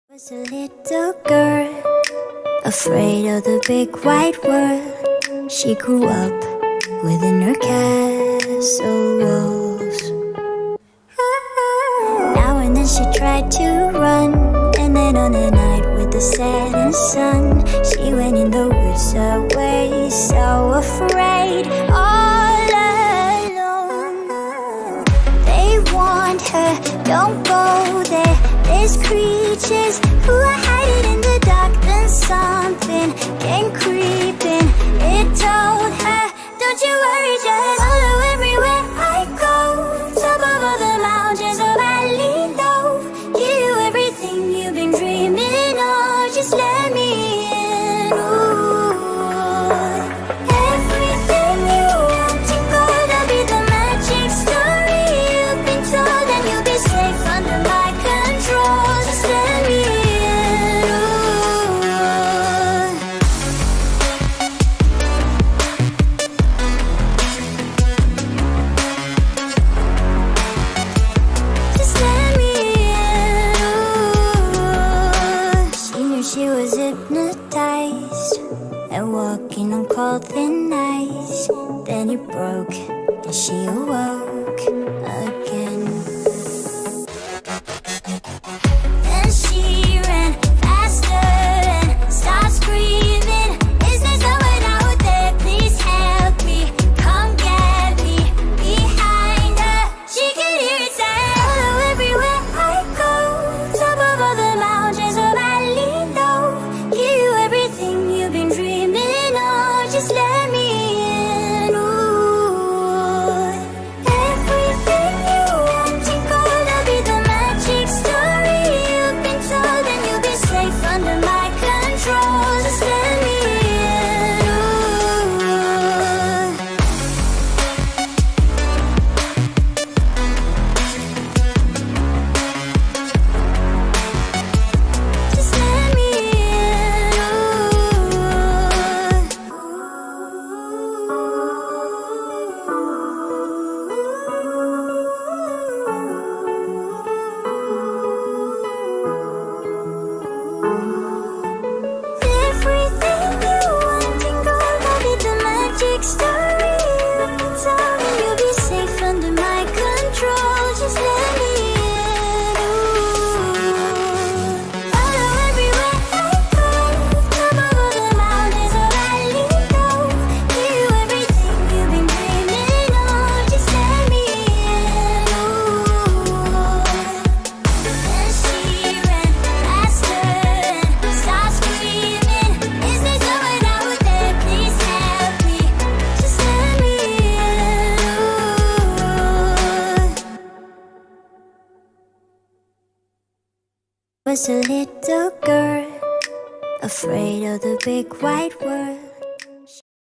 Was a little girl, afraid of the big white world. She grew up within her castle walls. Now and then she tried to run, and then on a night with the setting sun, she went in the woods away, so afraid, all alone. They warned her, don't go there, there's creatures who are hiding in the dark. Then something came creeping, it told her, don't you worry, just follow everywhere I go. Top of all the mountains of valley low, give you everything you've been dreaming of, just let me in. Ooh. Everything you want to go, that'll be the magic story you've been told, and you'll be safe under my control, just let me in. Ooh. Just let me in. Ooh. She knew she was hypnotized and walking on cold thin ice. Then it broke and she awoke again. Then she ran faster and started screaming, is there someone out there? Please help me, come get me. Behind her, she could hear it say, follow everywhere I go. Top of all the mountains of valley low, give you everything you've been dreaming of, just let me in. Ooh. Everything you want to go, that'll be the magic story you've been told, and you'll be safe under my control, just let me in. Ooh. Just let me in. Everything you want to go, that'll be the magic story you've been told, and you'll be safe under my control, just let me in. Ooh. Follow everywhere I go. Top of all the mountains of valley low, give you everything you've been dreaming of, just let me in. Ooh. Then she ran faster and started screaming, is there someone out there? Please help me, just let me in. Ooh. Was a little girl, afraid of the big white world.